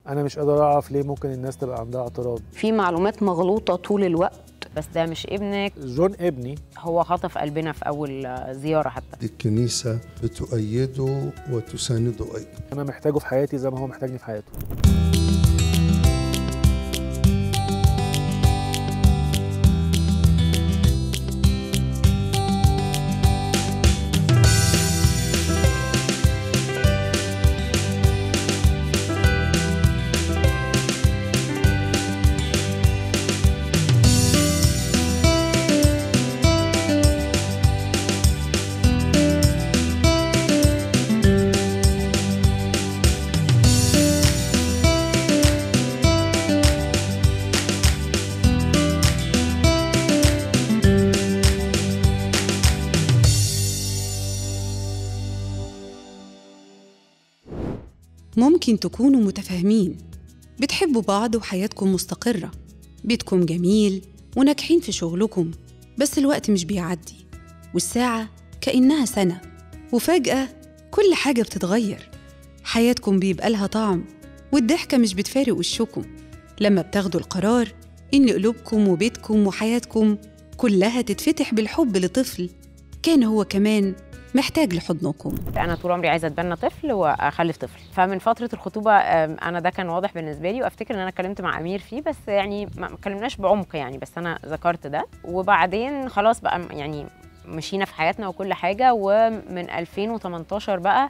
انا مش قادر اعرف ليه ممكن الناس تبقى عندها اعتراض. في معلومات مغلوطه طول الوقت. بس ده مش ابنك. جون ابني. هو خطف قلبنا في اول زياره حتى. الكنيسه بتؤيده وتسانده ايضا. انا محتاجه في حياتي زي ما هو محتاجني في حياته. ممكن تكونوا متفاهمين، بتحبوا بعض وحياتكم مستقرة، بيتكم جميل وناجحين في شغلكم، بس الوقت مش بيعدي والساعة كأنها سنة، وفجأة كل حاجة بتتغير. حياتكم بيبقى لها طعم والضحكة مش بتفارق وشكم لما بتاخدوا القرار إن قلوبكم وبيتكم وحياتكم كلها تتفتح بالحب لطفل كان هو كمان محتاج لحضنكم. انا طول عمري عايزه اتبنى طفل واخلف طفل، فمن فتره الخطوبه انا ده كان واضح بالنسبه لي، وافتكر ان انا اتكلمت مع امير فيه، بس يعني ما اتكلمناش بعمق يعني، بس انا ذكرت ده. وبعدين خلاص بقى يعني مشينا في حياتنا وكل حاجه. ومن 2018 بقى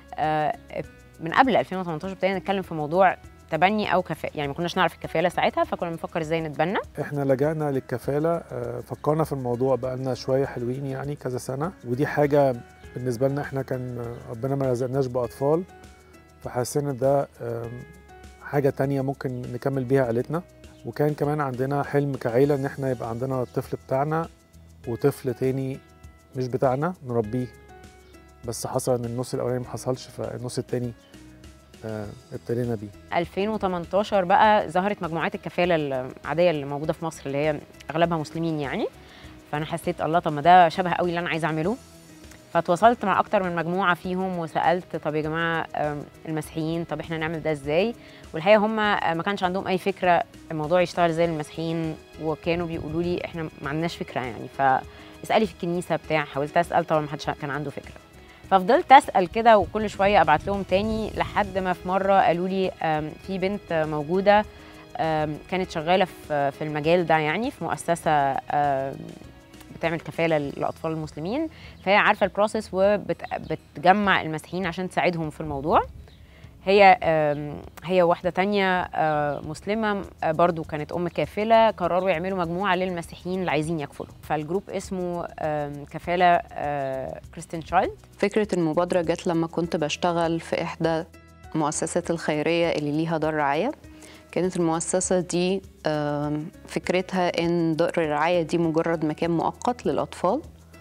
من قبل 2018 ابتدينا نتكلم في موضوع تبني او كفاله، يعني ما كناش نعرف الكفاله ساعتها، فكنا بنفكر ازاي نتبنى. احنا لجأنا للكفاله، فكرنا في الموضوع بقى لنا شويه حلوين يعني كذا سنه، ودي حاجه بالنسبه لنا احنا كان ربنا ما رزقناش باطفال، فحسينا ده حاجه تانية ممكن نكمل بيها عيلتنا. وكان كمان عندنا حلم كعيله ان احنا يبقى عندنا الطفل بتاعنا وطفل تاني مش بتاعنا نربيه، بس حصل ان النص الاولاني ما حصلش، فالنص التاني ابتدينا بيه. 2018 بقى ظهرت مجموعات الكفاله العاديه اللي موجوده في مصر، اللي هي اغلبها مسلمين يعني. فانا حسيت الله، طب ما ده شبه قوي اللي انا عايزه اعمله. فتواصلت مع اكتر من مجموعه فيهم وسالت طب يا جماعه المسيحيين، طب احنا نعمل ده ازاي؟ والحقيقه هم ما كانش عندهم اي فكره الموضوع يشتغل زي المسيحيين، وكانوا بيقولوا لي احنا ما عندناش فكره يعني، فاسالي في الكنيسه بتاع. حاولت اسال، طبعا ما حدش كان عنده فكره، ففضلت اسال كده وكل شويه ابعت لهم تاني، لحد ما في مره قالوا لي في بنت موجوده كانت شغاله في المجال ده يعني، في مؤسسه بتعمل كفاله للاطفال المسلمين، فهي عارفه البروسيس وبتجمع المسيحيين عشان تساعدهم في الموضوع. هي واحده تانية مسلمه برضو كانت ام كافله، قرروا يعملوا مجموعه للمسيحيين اللي عايزين يكفلوا، فالجروب اسمه كفاله كريستيان تشايلد. فكره المبادره جت لما كنت بشتغل في احدى المؤسسات الخيريه اللي ليها دار رعايه. كانت المؤسسة دي فكرتها إن دار الرعاية دي مجرد مكان مؤقت للأطفال،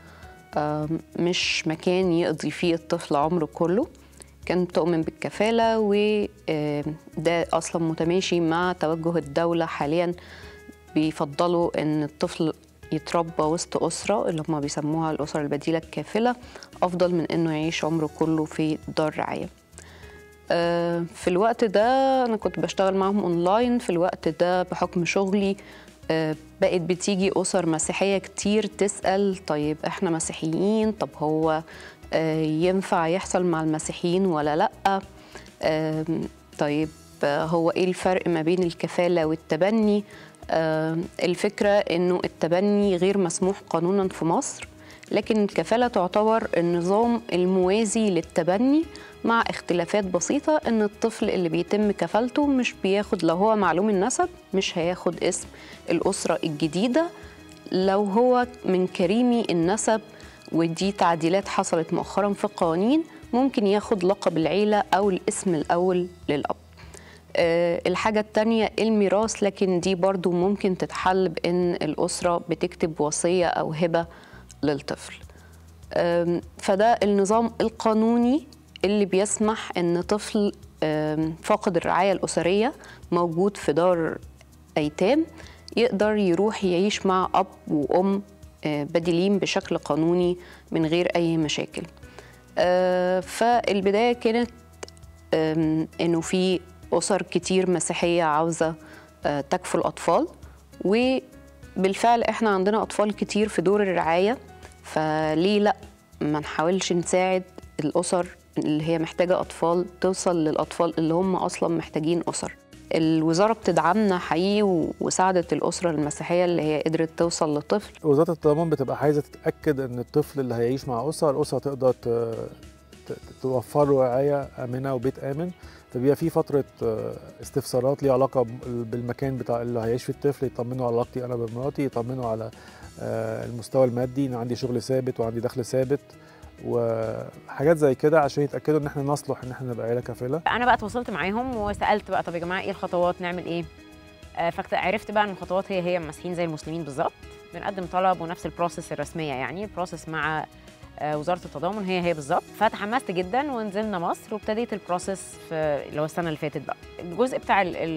مش مكان يقضي فيه الطفل عمره كله. كانت بتؤمن بالكفالة، وده أصلا متماشي مع توجه الدولة حاليا، بيفضلوا إن الطفل يتربى وسط أسرة اللي هم بيسموها الأسر البديلة الكافلة، أفضل من إنه يعيش عمره كله في دار رعاية. في الوقت ده أنا كنت بشتغل معهم أونلاين. في الوقت ده بحكم شغلي بقت بتيجي أسر مسيحية كتير تسأل طيب إحنا مسيحيين، طب هو ينفع يحصل مع المسيحيين ولا لأ؟ طيب هو إيه الفرق ما بين الكفالة والتبني؟ الفكرة إنه التبني غير مسموح قانونا في مصر، لكن الكفالة تعتبر النظام الموازي للتبني، مع اختلافات بسيطة. إن الطفل اللي بيتم كفالته مش بياخد، لو هو معلوم النسب مش هياخد اسم الأسرة الجديدة، لو هو من كريمي النسب، ودي تعديلات حصلت مؤخرا في القوانين، ممكن ياخد لقب العيلة أو الاسم الأول للأب. الحاجة التانية الميراث، لكن دي برضو ممكن تتحل بإن الأسرة بتكتب وصية أو هبة للطفل. فده النظام القانوني اللي بيسمح إن طفل فاقد الرعاية الأسرية موجود في دار أيتام يقدر يروح يعيش مع أب وأم بديلين بشكل قانوني من غير أي مشاكل. فالبداية كانت إنه في أسر كتير مسيحية عاوزة تكفل أطفال، وبالفعل إحنا عندنا أطفال كتير في دور الرعاية، فليه لأ ما نحاولش نساعد الأسر اللي هي محتاجة أطفال توصل للأطفال اللي هم أصلاً محتاجين أسر. الوزارة بتدعمنا حقيقي وساعدت الأسرة المسيحية اللي هي قدرت توصل لطفل. وزارة التضامن بتبقى عايزة تتأكد إن الطفل اللي هيعيش مع أسرة، الأسرة تقدر توفر له رعاية آمنة وبيت آمن، فبيبقى في فترة استفسارات ليها علاقة بالمكان بتاع اللي هيعيش فيه الطفل، يطمنوا على علاقتي أنا بمراتي، يطمنوا على المستوى المادي، إن عندي شغل ثابت وعندي دخل ثابت وحاجات زي كده، عشان يتأكدوا إن إحنا نصلح إن إحنا نبقى عيلة كفيلة. أنا بقى تواصلت معاهم وسألت بقى طب يا جماعة إيه الخطوات، نعمل إيه؟ فعرفت بقى إن الخطوات هي المسيحيين زي المسلمين بالظبط، بنقدم طلب ونفس البروسيس الرسمية، يعني البروسيس مع وزارة التضامن هي بالظبط. فتحمست جدا ونزلنا مصر وابتديت البروسيس في اللي هو السنة اللي فاتت بقى. الجزء بتاع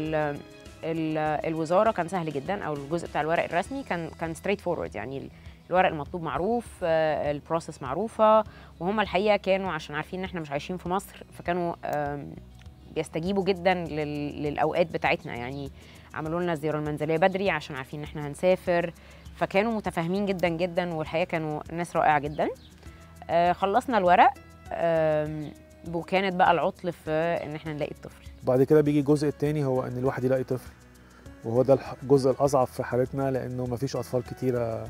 الوزارة كان سهل جدا، أو الجزء بتاع الورق الرسمي كان ستريت فورورد، يعني الورق المطلوب معروف، البروسيس معروفة، وهم الحقيقة كانوا عشان عارفين إن إحنا مش عايشين في مصر فكانوا بيستجيبوا جدا للأوقات بتاعتنا، يعني عملوا لنا الزيارة المنزلية بدري عشان عارفين إن إحنا هنسافر، فكانوا متفاهمين جدا جدا، والحقيقة كانوا ناس رائعة جدا. خلصنا الورق وكانت بقى العطل في إن إحنا نلاقي الطفل. بعد كده بيجي الجزء الثاني، هو إن الواحد يلاقي طفل، وهو ده الجزء الأصعب في حالتنا، لأنه مفيش أطفال كتيرة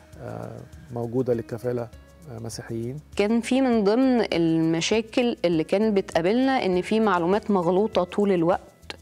موجودة للكفالة مسيحيين. كان في من ضمن المشاكل اللي كانت بتقابلنا إن في معلومات مغلوطة طول الوقت،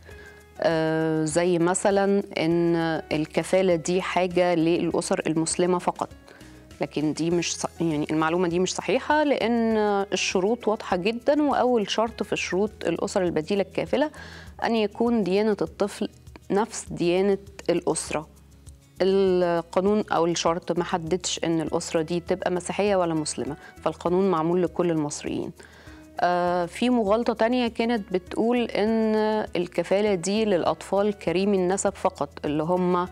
زي مثلا إن الكفالة دي حاجة للأسر المسلمة فقط، لكن دي مش يعني المعلومة دي مش صحيحة، لأن الشروط واضحة جدا، وأول شرط في شروط الأسر البديلة الكافلة أن يكون ديانة الطفل نفس ديانة الأسرة. القانون أو الشرط ما حددش إن الأسرة دي تبقى مسيحية ولا مسلمة، فالقانون معمول لكل المصريين. في مغالطة تانية كانت بتقول إن الكفالة دي للأطفال كريمي النسب فقط، اللي هم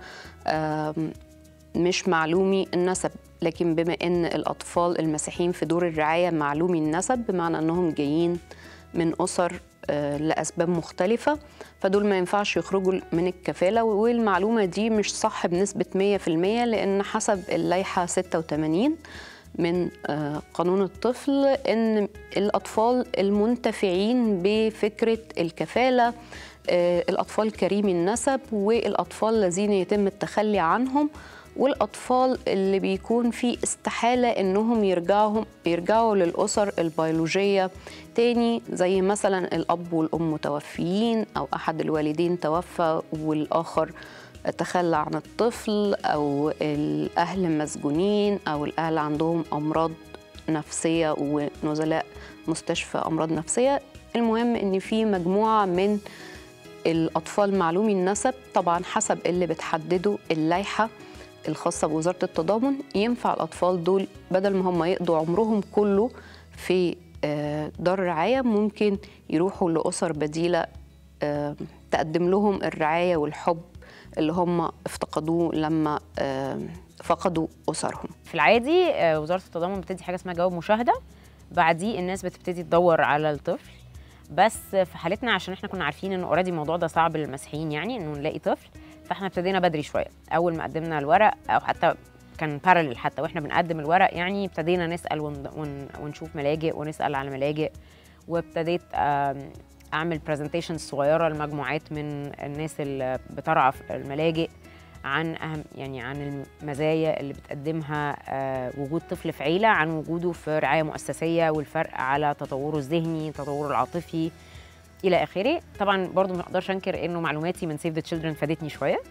مش معلومي النسب، لكن بما إن الأطفال المسيحيين في دور الرعاية معلومي النسب، بمعنى أنهم جايين من أسر لأسباب مختلفة، فدول ما ينفعش يخرجوا من الكفالة. والمعلومة دي مش صح بنسبة 100%، لأن حسب اللائحة 86 من قانون الطفل إن الأطفال المنتفعين بفكرة الكفالة الأطفال كريمي النسب، والأطفال الذين يتم التخلي عنهم، والأطفال اللي بيكون في استحالة إنهم يرجعوا للأسر البيولوجية تاني، زي مثلا الأب والأم متوفيين، أو أحد الوالدين توفى والآخر تخلى عن الطفل، أو الأهل مسجونين، أو الأهل عندهم أمراض نفسية ونزلاء مستشفى أمراض نفسية. المهم إن في مجموعة من الأطفال معلومي النسب، طبعا حسب اللي بتحدده اللائحة الخاصة بوزارة التضامن، ينفع الأطفال دول بدل ما هم يقضوا عمرهم كله في دار رعاية، ممكن يروحوا لأسر بديلة تقدم لهم الرعاية والحب اللي هم افتقدوه لما فقدوا أسرهم. في العادي وزارة التضامن بتدي حاجة اسمها جواب مشاهدة، بعديه الناس بتبتدي تدور على الطفل. بس في حالتنا عشان احنا كنا عارفين انه اوريدي الموضوع ده صعب للمسيحيين، يعني انه نلاقي طفل، فاحنا ابتدينا بدري شويه. اول ما قدمنا الورق، او حتى كان باراليل، حتى واحنا بنقدم الورق يعني ابتدينا نسال ونشوف ملاجئ ونسال على ملاجئ، وابتديت اعمل برزنتيشنز صغيره لمجموعات من الناس اللي بترعى في الملاجئ عن عن المزايا اللي بتقدمها وجود طفل في عيله عن وجوده في رعايه مؤسسيه، والفرق على تطوره الذهني، تطوره العاطفي الى اخره. طبعا برضو ما اقدرش انكر انه معلوماتي من سيف ذا تشيلدرن فادتني شويه،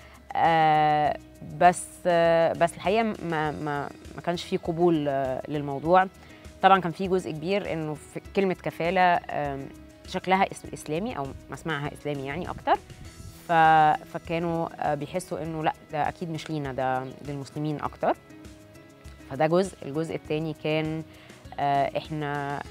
بس الحقيقه ما كانش في قبول للموضوع. طبعا كان في جزء كبير انه في كلمه كفاله شكلها اسلامي، او مسمعها اسلامي يعني اكتر، فكانوا بيحسوا انه لا ده اكيد مش لينا، ده للمسلمين اكتر. فده الجزء الثاني كان احنا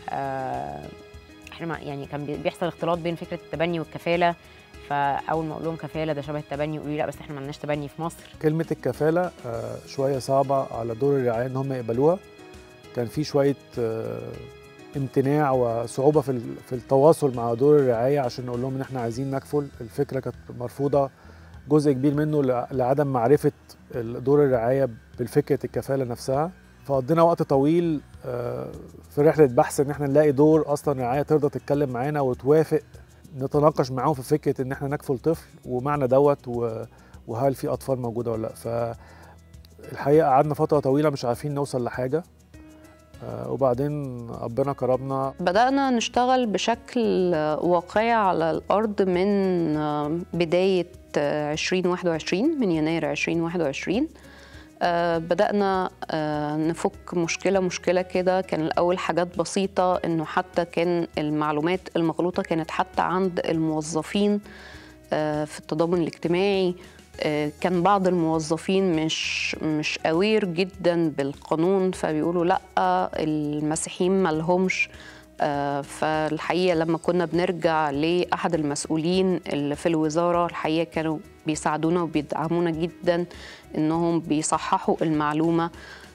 يعني كان بيحصل اختلاط بين فكره التبني والكفاله، فاول ما اقول لهم كفاله ده شبه التبني يقولوا لي لا بس احنا ما لناش تبني في مصر. كلمه الكفاله شويه صعبه على دور الرعايه ان هم يقبلوها. كان في شويه امتناع وصعوبه في التواصل مع دور الرعايه عشان نقول لهم ان احنا عايزين نكفل. الفكره كانت مرفوضه، جزء كبير منه لعدم معرفه دور الرعايه بالفكره الكفاله نفسها. فقضينا وقت طويل في رحله بحث ان احنا نلاقي دور اصلا رعايه ترضى تتكلم معانا وتوافق نتناقش معاهم في فكره ان احنا نكفل طفل ومعنى دوت وهل في اطفال موجوده ولا لا. فالحقيقه قعدنا فتره طويله مش عارفين نوصل لحاجه، وبعدين ربنا كرمنا. بدأنا نشتغل بشكل واقعي على الأرض من بداية 2021، من يناير 2021. بدأنا نفك مشكلة كده. كان الأول حاجات بسيطة، إنه حتى كان المعلومات المغلوطة كانت حتى عند الموظفين في التضامن الاجتماعي. كان بعض الموظفين مش أوير جدا بالقانون، فبيقولوا لأ المسيحيين مالهمش. فالحقيقة لما كنا بنرجع لأحد المسؤولين اللي في الوزارة، الحقيقة كانوا بيساعدونا وبيدعمونا جدا إنهم بيصححوا المعلومة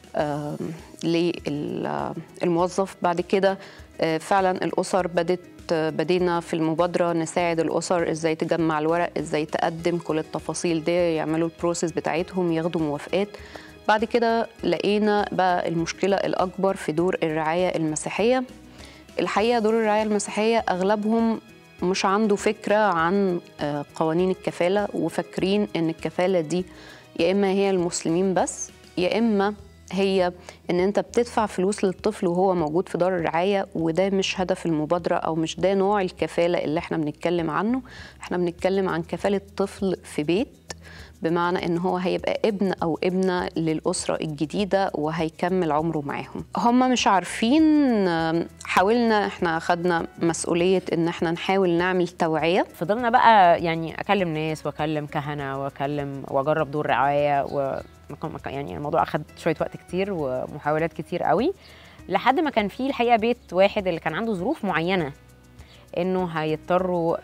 للموظف. بعد كده فعلا الأسر بدينا في المبادرة نساعد الأسر إزاي تجمع الورق، إزاي تقدم كل التفاصيل دي، يعملوا البروسيس بتاعتهم، ياخدوا موافقات. بعد كده لقينا بقى المشكلة الأكبر في دور الرعاية المسيحية. الحقيقة دور الرعاية المسيحية أغلبهم مش عنده فكرة عن قوانين الكفالة، وفاكرين إن الكفالة دي يا إما هي المسلمين بس، يا إما هي إن أنت بتدفع فلوس للطفل وهو موجود في دار الرعاية. وده مش هدف المبادرة، أو مش ده نوع الكفالة اللي احنا بنتكلم عنه. احنا بنتكلم عن كفالة طفل في بيت، بمعنى إن هو هيبقى ابن أو ابنة للأسرة الجديدة وهيكمل عمره معاهم. هم مش عارفين. حاولنا، احنا أخدنا مسؤولية إن احنا نحاول نعمل توعية. فضلنا بقى يعني أكلم ناس وأكلم كهنة وأجرب دور رعاية يعني الموضوع أخد شوية وقت كتير ومحاولات كتير قوي، لحد ما كان فيه الحقيقة بيت واحد اللي كان عنده ظروف معينة إنه هيضطروا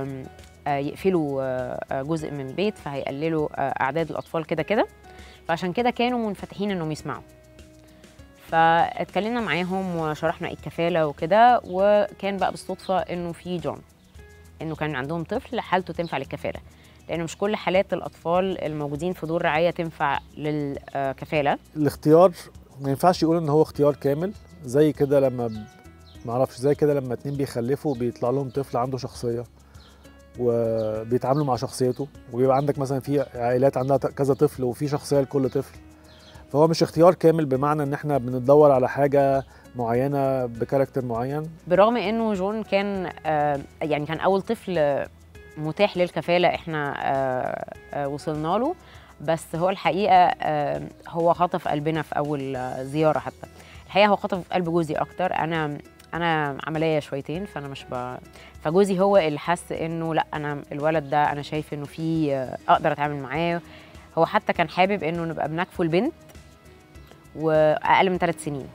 يقفلوا جزء من بيت، فهيقللوا أعداد الأطفال كده. فعشان كده كانوا منفتحين إنهم يسمعوا. فاتكلمنا معاهم وشرحنا إيه الكفالة وكده. وكان بقى بالصدفة إنه في جون، إنه كان عندهم طفل حالته تنفع للكفالة، لأنه مش كل حالات الأطفال الموجودين في دور رعاية تنفع للكفالة. الاختيار ما ينفعش يقول إن هو اختيار كامل. زي كده لما معرفش، زي كده لما اتنين بيخلفوا بيطلع لهم طفل عنده شخصية وبيتعاملوا مع شخصيته، وبيبقى عندك مثلا في عائلات عندها كذا طفل وفي شخصية لكل طفل. فهو مش اختيار كامل، بمعنى ان احنا بندور على حاجة معينة بكاركتر معين. برغم انه جون كان يعني كان اول طفل متاح للكفالة احنا وصلنا له، بس هو الحقيقة هو خطف قلبنا في اول زيارة. حتى الحقيقة هو خطف قلب جوزي اكتر. انا عملية شويتين، فانا فجوزي هو اللي حس انه لا، انا الولد ده انا شايف انه فيه اقدر اتعامل معاه. هو حتى كان حابب انه نبقى بنكفل بنت واقل من 3 سنين.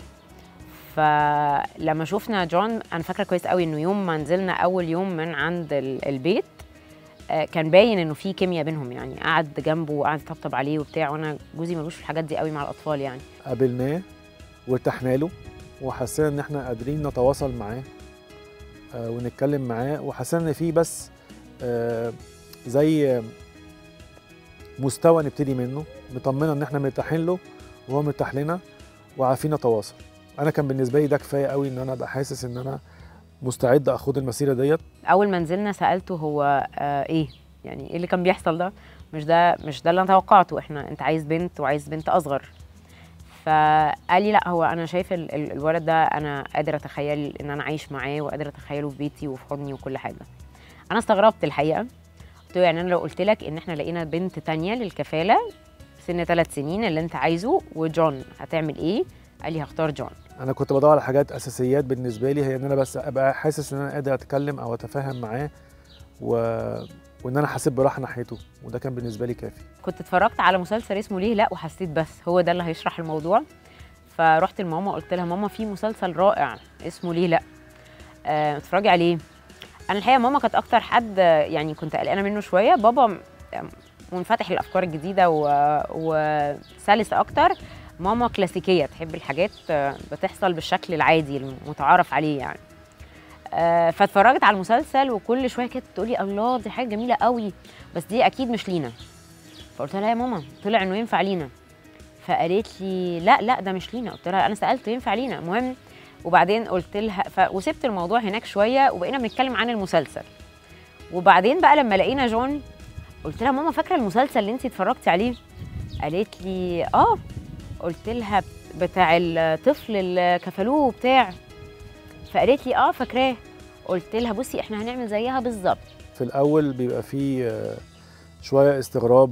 فلما شفنا جون، انا فاكره كويس قوي انه يوم ما نزلنا اول يوم من عند البيت كان باين انه في كيمياء بينهم. يعني قعد جنبه وقعد يطبطب عليه وبتاع، وانا جوزي ملوش في الحاجات دي قوي مع الاطفال. يعني قابلناه وارتحنا له، وحسينا ان احنا قادرين نتواصل معاه ونتكلم معاه، وحسينا ان في بس زي مستوى نبتدي منه، مطمنه ان احنا مرتاحين له وهو مرتاح لنا وعارفين نتواصل. انا كان بالنسبه لي ده كفايه قوي ان انا ابقى حاسس ان انا مستعد اخد المسيره ديت. اول ما نزلنا سالته هو ايه يعني ايه اللي كان بيحصل ده؟ مش ده اللي انا توقعته. انت عايز بنت وعايز بنت اصغر. فقال لي لا، هو انا شايف الولد ده انا قادر اتخيل ان انا عايش معاه، وقادر اتخيله في بيتي وفي حضني وكل حاجه. انا استغربت الحقيقه. قلت له يعني انا لو قلت لك ان احنا لقينا بنت تانية للكفاله سن 3 سنين اللي انت عايزه وجون، هتعمل ايه؟ قال لي هختار جون. انا كنت بدور على حاجات اساسيات بالنسبه لي، هي ان انا بس ابقى حاسس ان انا قادر اتكلم او اتفاهم معاه وان انا حاسس براحه ناحيته، وده كان بالنسبه لي كافي. كنت اتفرجت على مسلسل اسمه ليه لا، وحسيت بس هو ده اللي هيشرح الموضوع. فرحت لماما قلت لها ماما في مسلسل رائع اسمه ليه لا، اتفرجي عليه. انا الحقيقه ماما كانت اكتر حد يعني كنت قلقانه منه شويه. بابا منفتح للافكار الجديده وسلس اكتر، ماما كلاسيكيه، تحب الحاجات بتحصل بالشكل العادي المتعارف عليه يعني. فاتفرجت على المسلسل وكل شويه كده تقولي الله دي حاجه جميله قوي، بس دي اكيد مش لينا. فقلت لها يا ماما طلع انه ينفع لينا. فقالت لي لا ده مش لينا. قلت لها انا سالت ينفع لينا. المهم وبعدين قلت لها وسبت الموضوع هناك شويه وبقينا بنتكلم عن المسلسل. وبعدين بقى لما لقينا جون قلت لها ماما فاكره المسلسل اللي انت اتفرجتي عليه؟ قالت لي قلت لها بتاع الطفل اللي كفلوه بتاع. فقالت لي فاكراه. قلت لها بصي احنا هنعمل زيها بالظبط. في الاول بيبقى فيه شويه استغراب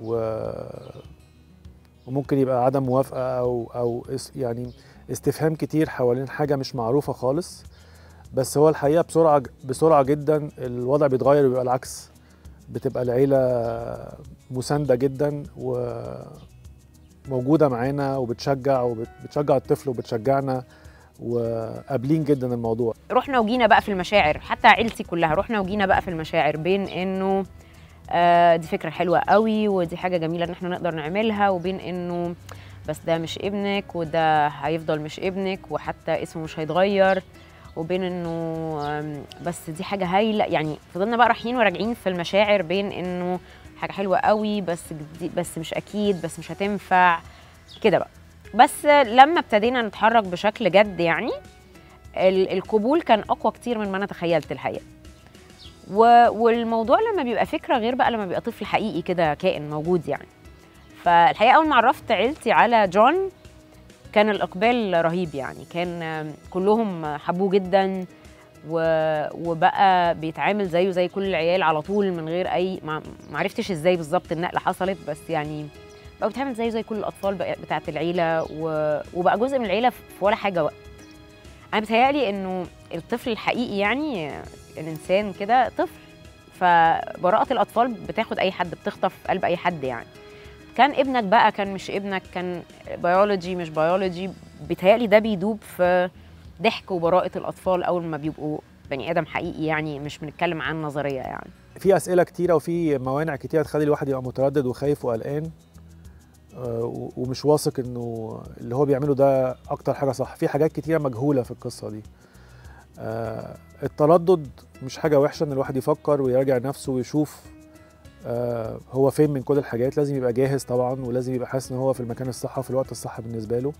وممكن يبقى عدم موافقه او يعني استفهام كتير حوالين حاجه مش معروفه خالص، بس هو الحقيقه بسرعه جدا الوضع بيتغير ويبقى العكس. بتبقى العيله مسانده جدا وموجوده معانا وبتشجع الطفل وبتشجعنا وقابلين جدا الموضوع. رحنا وجينا بقى في المشاعر، حتى عيلتي كلها رحنا وجينا بقى في المشاعر بين انه دي فكره حلوه قوي ودي حاجه جميله ان احنا نقدر نعملها، وبين انه بس ده مش ابنك وده هيفضل مش ابنك وحتى اسمه مش هيتغير، وبين انه بس دي حاجه هايله. يعني فضلنا بقى رايحين وراجعين في المشاعر بين انه حاجه حلوه قوي بس مش اكيد، بس مش هتنفع كده بقى. بس لما ابتدينا نتحرك بشكل جد يعني القبول كان اقوى كتير من ما انا تخيلت الحقيقه. والموضوع لما بيبقى فكره غير بقى لما بيبقى طفل حقيقي كده كائن موجود يعني. فالحقيقه اول ما عرفت عيلتي على جون كان الاقبال رهيب يعني، كان كلهم حبوه جدا وبقى بيتعامل زيه زي كل العيال على طول من غير اي ما عرفتش ازاي بالظبط النقله حصلت، بس يعني بقى بيتعامل زيه زي كل الاطفال بتاعه العيله وبقى جزء من العيله في ولا حاجه وقت. انا بتهيألي انه الطفل الحقيقي يعني الانسان كده طفل، فبراءه الاطفال بتاخد اي حد، بتخطف قلب اي حد يعني. كان ابنك بقى كان مش ابنك، كان بيولوجي مش بيولوجي، بيتهيألي ده بيدوب في ضحك وبراءه الاطفال اول ما بيبقوا بني ادم حقيقي يعني، مش بنتكلم عن نظريه يعني. في اسئله كتيره وفي موانع كتيره تخلي الواحد يبقى متردد وخايف وقلقان ومش واثق انه اللي هو بيعمله ده اكتر حاجه صح. في حاجات كتيره مجهوله في القصه دي. التردد مش حاجه وحشه ان الواحد يفكر ويراجع نفسه ويشوف هو فين من كل الحاجات. لازم يبقى جاهز طبعا، ولازم يبقى حاسس ان هو في المكان الصح وفي الوقت الصح بالنسبه له.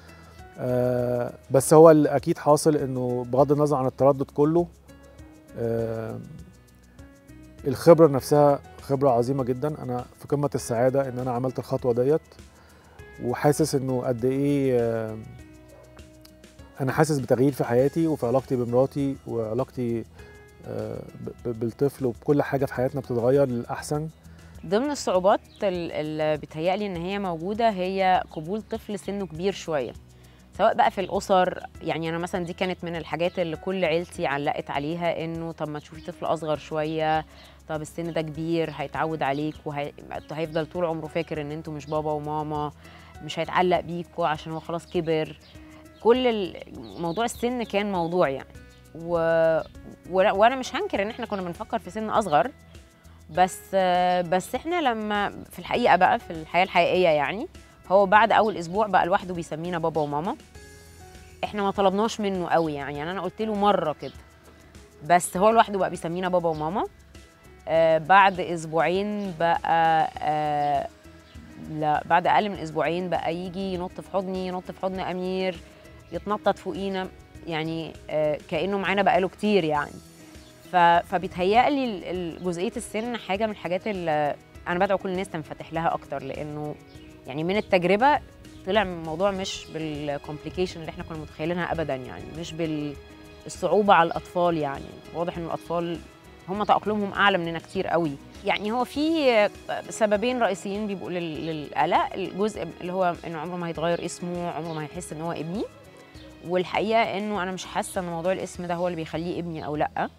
بس هو الاكيد حاصل انه بغض النظر عن التردد كله الخبره نفسها خبره عظيمه جدا. انا في قمه السعاده ان انا عملت الخطوه ديت، وحاسس انه قد ايه انا حاسس بتغيير في حياتي وفي علاقتي بمراتي وعلاقتي بالطفل، وبكل حاجه في حياتنا بتتغير للاحسن. ضمن الصعوبات اللي بتهيألي ان هي موجوده هي قبول طفل سنه كبير شويه، سواء بقى في الاسر. يعني انا مثلا دي كانت من الحاجات اللي كل عيلتي علقت عليها، انه طب ما تشوفي طفل اصغر شويه، طب السن ده كبير هيتعود عليك وهيفضل طول عمره فاكر ان انتوا مش بابا وماما، مش هيتعلق بيكوا عشان هو خلاص كبر. كل موضوع السن كان موضوع يعني، وانا مش هنكر ان احنا كنا بنفكر في سن اصغر، بس احنا لما في الحقيقه بقى في الحياه الحقيقيه يعني هو بعد اول اسبوع بقى لوحده بيسمينا بابا وماما. احنا ما طلبناش منه قوي يعني انا قلت له مره كده، بس هو لوحده بقى بيسمينا بابا وماما. بعد اسبوعين بقى لا بعد اقل من اسبوعين بقى يجي ينط في حضني، ينط في حضن امير، يتنطط فوقينا يعني كانه معانا بقاله كتير يعني. فبيتهيألي جزئيه السن حاجه من الحاجات اللي انا بدعو كل الناس تنفتح لها اكتر، لانه يعني من التجربه طلع الموضوع مش بالكومبليكيشن اللي احنا كنا متخيلينها ابدا يعني، مش بالصعوبه على الاطفال يعني. واضح ان الاطفال هم تأقلمهم اعلى مننا كتير قوي يعني. هو في سببين رئيسيين بيبقوا للقلق، الجزء اللي هو انه عمره ما هيتغير اسمه، عمره ما هيحس ان هو ابني، والحقيقه انه انا مش حاسه ان موضوع الاسم ده هو اللي بيخليه ابني او لا.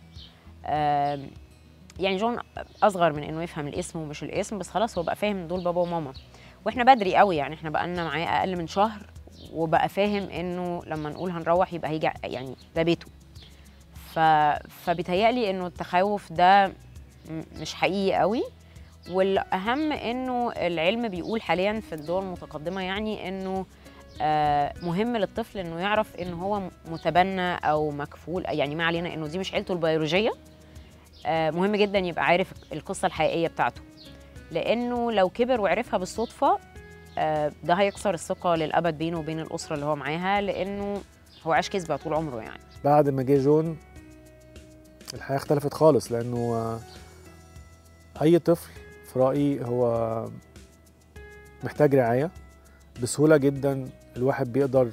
يعني جون اصغر من انه يفهم الاسم ومش الاسم، بس خلاص هو بقى فاهم دول بابا وماما، واحنا بدري قوي يعني، احنا بقى لنا معاه اقل من شهر وبقى فاهم انه لما نقول هنروح يبقى هيجي يعني ده بيته. فبيتهيألي انه التخوف ده مش حقيقي قوي، والاهم انه العلم بيقول حاليا في الدول المتقدمه يعني انه مهم للطفل انه يعرف ان هو متبنى او مكفول، يعني ما علينا انه دي مش عيلته البيولوجيه. مهم جدا يبقى عارف القصه الحقيقيه بتاعته، لانه لو كبر وعرفها بالصدفه ده هيكسر الثقه للابد بينه وبين الاسره اللي هو معاها، لانه هو عاش كذبه طول عمره يعني. بعد ما جه جون الحياه اختلفت خالص، لانه اي طفل في رايي هو محتاج رعايه بسهوله جدا. الواحد بيقدر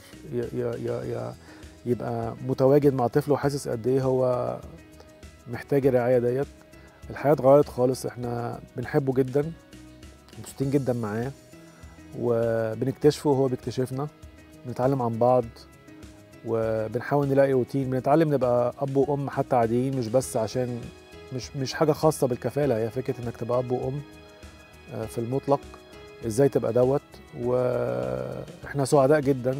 يبقى متواجد مع طفله وحاسس قد ايه هو محتاج الرعايه ديت. الحياه اتغيرت خالص، احنا بنحبه جدا، مبسوطين جدا معاه، وبنكتشفه وهو بيكتشفنا، بنتعلم عن بعض وبنحاول نلاقي روتين، بنتعلم نبقى اب وام حتى عاديين، مش بس عشان مش حاجه خاصه بالكفاله، هي فكره انك تبقى اب وام في المطلق، ازاي تبقى دوت. واحنا سعداء جدا،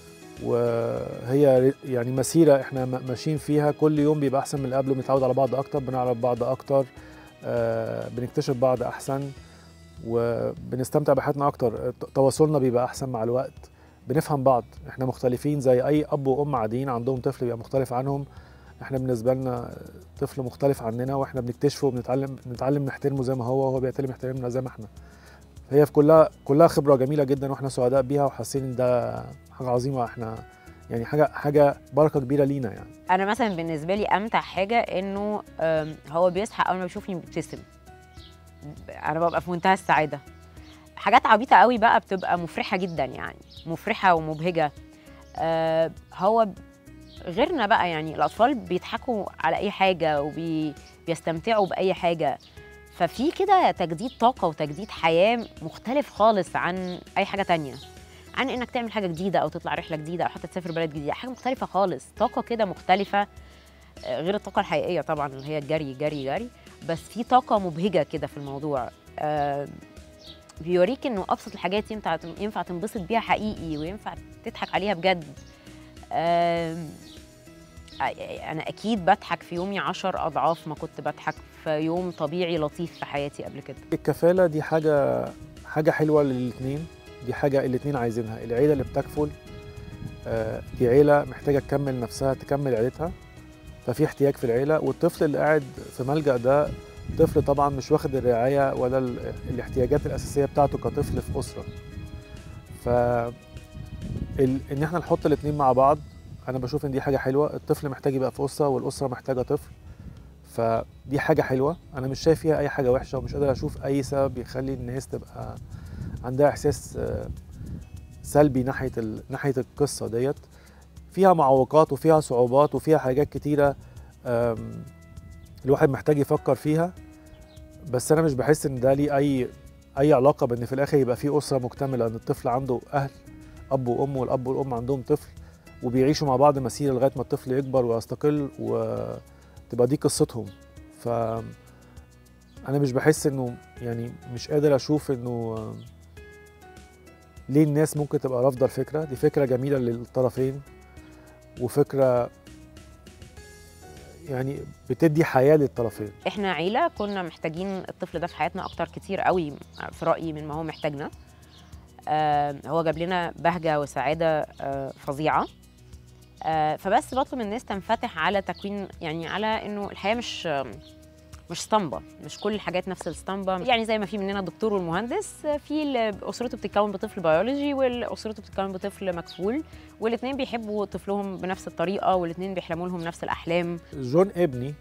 وهي يعني مسيره احنا ماشيين فيها، كل يوم بيبقى احسن من اللي قبله، بنتعود على بعض اكتر، بنعرف بعض اكتر، بنكتشف بعض احسن، وبنستمتع بحياتنا اكتر، تواصلنا بيبقى احسن مع الوقت، بنفهم بعض. احنا مختلفين زي اي اب وام عاديين عندهم طفل بيبقى مختلف عنهم، احنا بالنسبه لنا طفل مختلف عننا، واحنا بنكتشفه وبنتعلم نحترمه زي ما هو، وهو بيتعلم يحترمنا زي ما احنا. هي في كلها خبره جميله جدا، واحنا سعداء بيها وحاسين ان ده حاجه عظيمه، احنا يعني حاجه بركه كبيره لينا يعني. انا مثلا بالنسبه لي امتع حاجه انه هو بيصحى اول ما بيشوفني بيبتسم، انا ببقى في منتهى السعاده. حاجات عبيطه قوي بقى بتبقى مفرحه جدا، يعني مفرحه ومبهجه. هو غيرنا بقى، يعني الاطفال بيضحكوا على اي حاجه وبيستمتعوا باي حاجه، ففي كده تجديد طاقه وتجديد حياه مختلف خالص عن اي حاجه تانية، عن انك تعمل حاجه جديده او تطلع رحله جديده او حتى تسافر بلد جديده. حاجه مختلفه خالص، طاقه كده مختلفه، غير الطاقه الحقيقيه طبعا اللي هي الجري جري جري، بس في طاقه مبهجه كده في الموضوع. بيوريك انه ابسط الحاجات ينفع تنبسط بيها حقيقي، وينفع تضحك عليها بجد. انا اكيد بضحك في يومي 10 اضعاف ما كنت بضحك في يوم طبيعي لطيف في حياتي قبل كده. الكفاله دي حاجه حلوه للاثنين، دي حاجه الاثنين عايزينها. العيله اللي بتكفل دي عيله محتاجه تكمل نفسها، تكمل عيلتها، ففي احتياج في العيله. والطفل اللي قاعد في ملجأ ده طفل طبعا مش واخد الرعايه ولا الاحتياجات الاساسيه بتاعته كطفل في اسره. ان احنا نحط الاثنين مع بعض، انا بشوف ان دي حاجه حلوه. الطفل محتاج يبقى في اسره، والاسره محتاجه طفل، فدي حاجه حلوه. انا مش شايف فيها اي حاجه وحشه، ومش قادر اشوف اي سبب يخلي الناس تبقى عندها احساس سلبي ناحيه القصه ديت. فيها معوقات وفيها صعوبات وفيها حاجات كتيره الواحد محتاج يفكر فيها، بس انا مش بحس ان ده ليه اي علاقه بان في الاخر يبقى في اسره مكتمله، ان الطفل عنده اهل اب وام، والاب والام عندهم طفل، وبيعيشوا مع بعض مسيره لغايه ما الطفل يكبر ويستقل وتبقى دي قصتهم. انا مش بحس انه، يعني مش قادر اشوف انه ليه الناس ممكن تبقى رافضه الفكره دي. فكره جميله للطرفين، وفكره يعني بتدي حياه للطرفين. احنا عيله كنا محتاجين الطفل ده في حياتنا اكتر كتير قوي في رايي من ما هو محتاجنا. هو جاب لنا بهجه وسعاده فظيعه. فبس بطلب من الناس تنفتح على تكوين، يعني على انه الحياه مش اسطمبه، مش كل الحاجات نفس الاسطمبه. يعني زي ما في مننا الدكتور والمهندس، في اللي اسرته بتتكون بطفل بيولوجي، واللي اسرته بتتكون بطفل مكفول، والاثنين بيحبوا طفلهم بنفس الطريقه، والاثنين بيحلموا لهم نفس الاحلام. جون ابني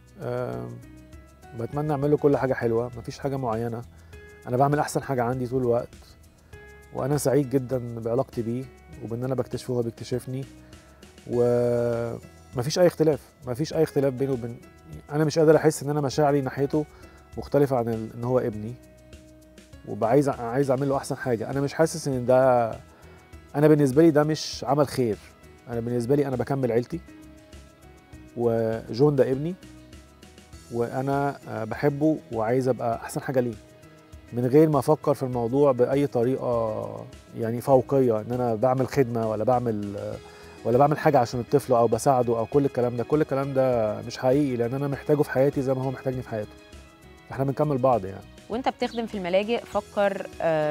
بتمنى اعمل له كل حاجه حلوه، مفيش حاجه معينه، انا بعمل احسن حاجه عندي طول الوقت، وانا سعيد جدا بعلاقتي بيه وبان انا بكتشفه وهو بيكتشفني، ومفيش اي اختلاف بينه وبين. انا مش قادر احس ان انا مشاعري ناحيته مختلفه عن ان هو ابني، عايز اعمل له احسن حاجه. انا مش حاسس ان ده، انا بالنسبه لي ده مش عمل خير. انا بالنسبه لي انا بكمل عيلتي، وجون ده ابني، وانا بحبه وعايز ابقى احسن حاجه ليه، من غير ما افكر في الموضوع باي طريقه يعني فوقيه، ان انا بعمل خدمه ولا بعمل حاجه عشان الطفل او بساعده او كل الكلام ده مش حقيقي، لان انا محتاجه في حياتي زي ما هو محتاجني في حياته. احنا بنكمل بعض يعني. وانت بتخدم في الملاجئ فكر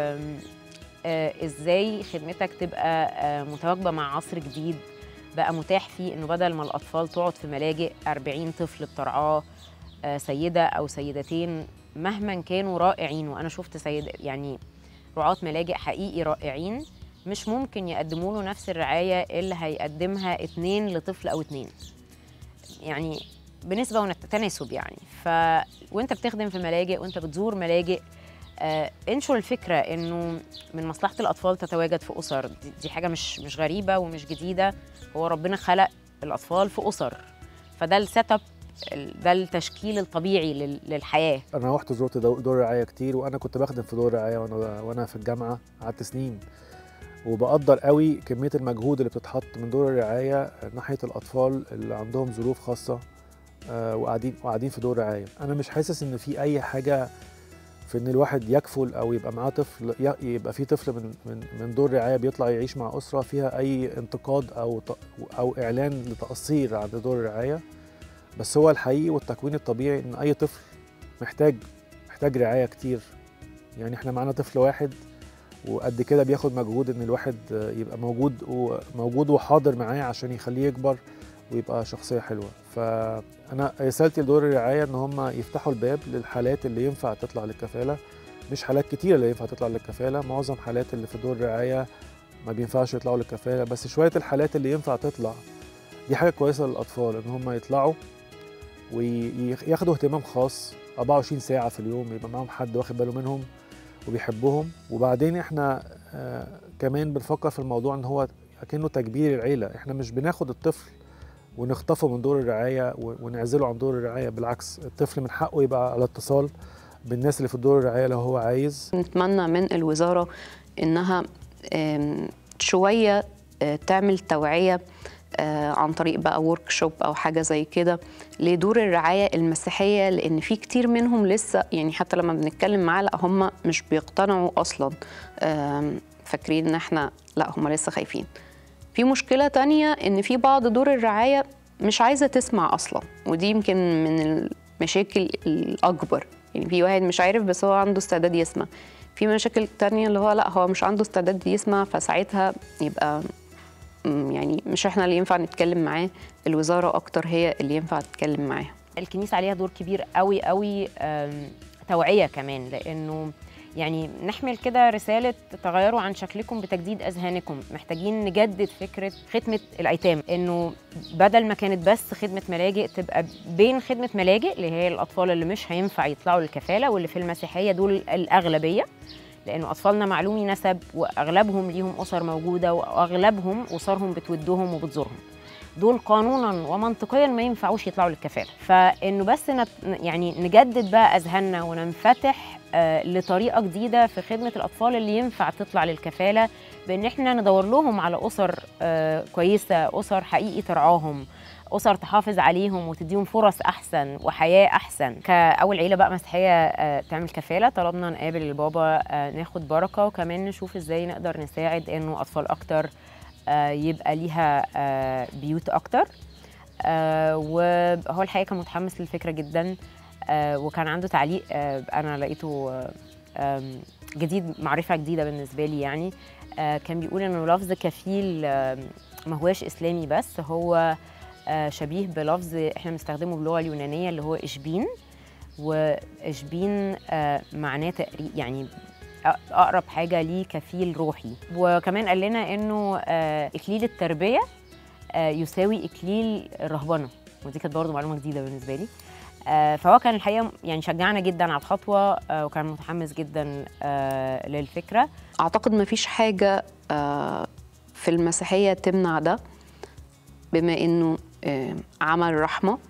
ازاي خدمتك تبقى متواكبه مع عصر جديد بقى متاح فيه انه بدل ما الاطفال تقعد في ملاجئ 40 طفل بترعاه سيده او سيدتين مهما كانوا رائعين، وانا شفت يعني رعاة ملاجئ حقيقي رائعين مش ممكن يقدموا له نفس الرعايه اللي هيقدمها 2 لطفل او 2 يعني بنسبه وتناسب يعني. وانت بتخدم في ملاجئ وانت بتزور ملاجئ انشر الفكره انه من مصلحه الاطفال تتواجد في اسر. دي حاجه مش غريبه ومش جديده، هو ربنا خلق الاطفال في اسر، فده السيت اب، ده التشكيل الطبيعي للحياه. انا رحت زرت دور رعايه كتير، وانا كنت بخدم في دور رعايه وانا في الجامعه، قعدت سنين، وبقدر قوي كميه المجهود اللي بتتحط من دور الرعايه ناحيه الاطفال اللي عندهم ظروف خاصه وقاعدين في دور رعايه. انا مش حاسس ان في اي حاجه في ان الواحد يكفل او يبقى معاه طفل، يبقى في طفل من دور رعايه بيطلع يعيش مع اسره فيها اي انتقاد او اعلان لتقصير عند دور الرعايه. بس هو الحقيقي والتكوين الطبيعي ان اي طفل محتاج رعايه كتير. يعني احنا معانا طفل واحد وقد كده بياخد مجهود ان الواحد يبقى موجود وحاضر معاه عشان يخليه يكبر ويبقى شخصيه حلوه. فانا رسالتي لدور الرعايه ان هم يفتحوا الباب للحالات اللي ينفع تطلع للكفاله. مش حالات كتير اللي ينفع تطلع للكفاله، معظم حالات اللي في دور الرعايه ما بينفعش يطلعوا للكفاله، بس شويه الحالات اللي ينفع تطلع دي حاجه كويسه للاطفال ان هم يطلعوا وياخدوا اهتمام خاص 24 ساعه في اليوم، يبقى معاهم حد واخد باله منهم وبيحبهم. وبعدين احنا كمان بنفكر في الموضوع ان هو كأنه تكبير العيله. احنا مش بناخد الطفل ونخطفه من دور الرعاية ونعزله عن دور الرعاية، بالعكس الطفل من حقه يبقى على اتصال بالناس اللي في دور الرعاية لو هو عايز. نتمنى من الوزارة إنها شوية تعمل توعية عن طريق بقى ورك شوب أو حاجة زي كده لدور الرعاية المسيحية، لأن في كتير منهم لسه يعني حتى لما بنتكلم معاه لا هم مش بيقتنعوا أصلا، فاكرين إن احنا لا هم لسه خايفين. في مشكلة تانية إن في بعض دور الرعاية مش عايزة تسمع أصلا، ودي يمكن من المشاكل الأكبر. يعني في واحد مش عارف بس هو عنده استعداد يسمع. في مشاكل تانية اللي هو لا هو مش عنده استعداد يسمع، فساعتها يبقى يعني مش احنا اللي ينفع نتكلم معاه، الوزارة أكتر هي اللي ينفع تتكلم معاه. الكنيسة عليها دور كبير قوي قوي، توعية كمان، لأنه يعني نحمل كده رسالة تغيروا عن شكلكم بتجديد أذهانكم. محتاجين نجدد فكرة خدمة الأيتام، إنه بدل ما كانت بس خدمة ملاجئ تبقى بين خدمة ملاجئ اللي هي الأطفال اللي مش هينفع يطلعوا للكفالة واللي في المسيحية دول الأغلبية، لأنه أطفالنا معلومي نسب وأغلبهم ليهم أسر موجودة وأغلبهم أسرهم بتودهم وبتزورهم، دول قانونا ومنطقيا ما ينفعوش يطلعوا للكفاله. فانه بس يعني نجدد بقى اذهاننا وننفتح لطريقه جديده في خدمه الاطفال اللي ينفع تطلع للكفاله، بان احنا ندور لهم على اسر كويسه، اسر حقيقي ترعاهم، اسر تحافظ عليهم وتديهم فرص احسن وحياه احسن. كاول عيله بقى مسيحيه تعمل كفاله، طلبنا نقابل البابا ناخد بركه، وكمان نشوف ازاي نقدر نساعد انه اطفال اكتر يبقى ليها بيوت أكتر. وهو الحقيقة كان متحمس للفكرة جدا، وكان عنده تعليق أنا لقيته جديد، معرفة جديدة بالنسبة لي يعني. كان بيقول إنه لفظ كفيل ما هواش إسلامي بس، هو شبيه بلفظ إحنا بنستخدمه باللغة اليونانية اللي هو إشبين، وإشبين معناه يعني أقرب حاجة ليه كفيل روحي. وكمان قال لنا إنه إكليل التربية يساوي إكليل الرهبنة، ودي كانت برضه معلومة جديدة بالنسبة لي. فهو كان الحقيقة يعني شجعنا جدا على الخطوة، وكان متحمس جدا للفكرة. أعتقد ما فيش حاجة في المسيحية تمنع ده، بما إنه عمل رحمة،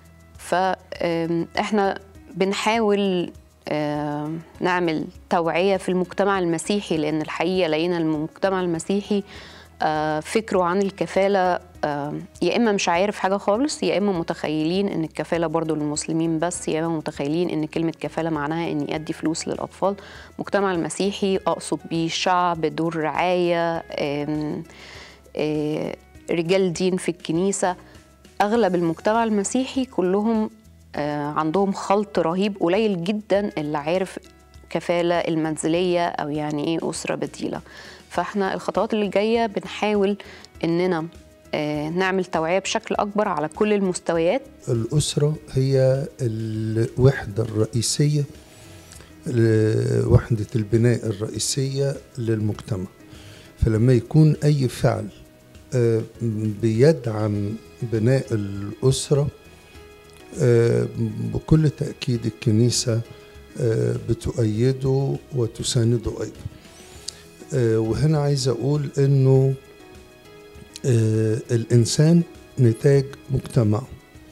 فإحنا بنحاول نعمل توعية في المجتمع المسيحي، لأن الحقيقة لقينا المجتمع المسيحي فكره عن الكفالة يا إما مش عارف حاجة خالص، يا إما متخيلين إن الكفالة برضو للمسلمين بس، يا إما متخيلين إن كلمة كفالة معناها إن يأدي فلوس للأطفال. المجتمع المسيحي أقصد بيه شعب، دور رعاية، رجال دين في الكنيسة، أغلب المجتمع المسيحي كلهم عندهم خلط رهيب. قليل جدا اللي عارف الكفالة المنزلية أو يعني إيه أسرة بديلة. فإحنا الخطوات اللي جاية بنحاول إننا نعمل توعية بشكل أكبر على كل المستويات. الأسرة هي الوحدة الرئيسية، وحدة البناء الرئيسية للمجتمع. فلما يكون أي فعل بيدعم بناء الأسرة بكل تأكيد الكنيسة بتؤيده وتسانده أيضا. وهنا عايز أقول إنه الإنسان نتاج مجتمعه،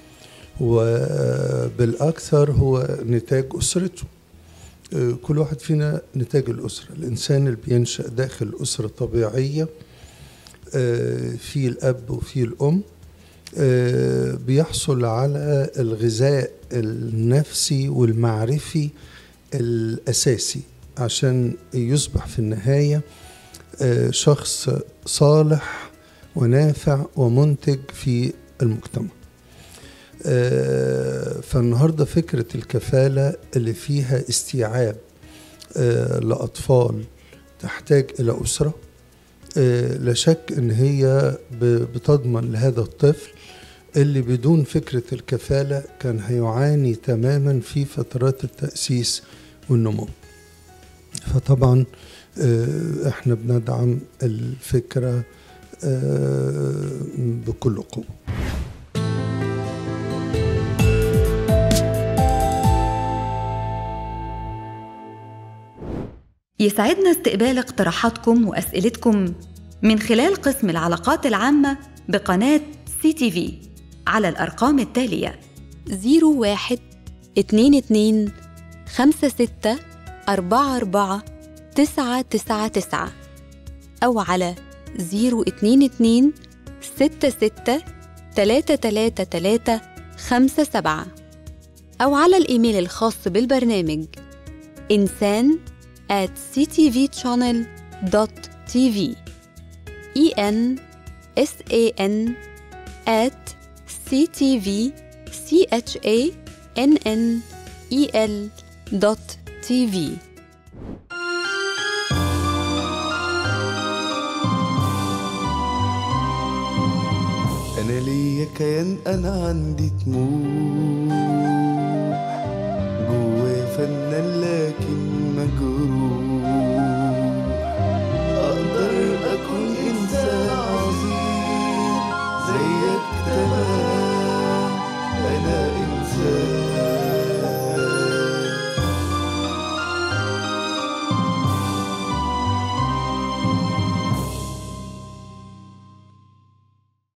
وبالأكثر هو نتاج أسرته. كل واحد فينا نتاج الأسرة. الإنسان اللي بينشأ داخل أسرة طبيعية في الأب وفي الأم بيحصل على الغذاء النفسي والمعرفي الأساسي عشان يصبح في النهاية شخص صالح ونافع ومنتج في المجتمع. فالنهاردة فكرة الكفالة اللي فيها استيعاب لأطفال تحتاج إلى أسرة، لا شك إن هي بتضمن لهذا الطفل اللي بدون فكرة الكفالة كان هيعاني تماما في فترات التأسيس والنمو. فطبعا احنا بندعم الفكرة بكل قوة. يسعدنا استقبال اقتراحاتكم وأسئلتكم من خلال قسم العلاقات العامة بقناة CTV على الأرقام التالية: 01 22 56 44 999 أو على 022 66 333 57 أو على الإيميل الخاص بالبرنامج insan@ctvchannel.tv ensan@ctvchannel.tv. أنا ليا كيان، أنا عندي طموح،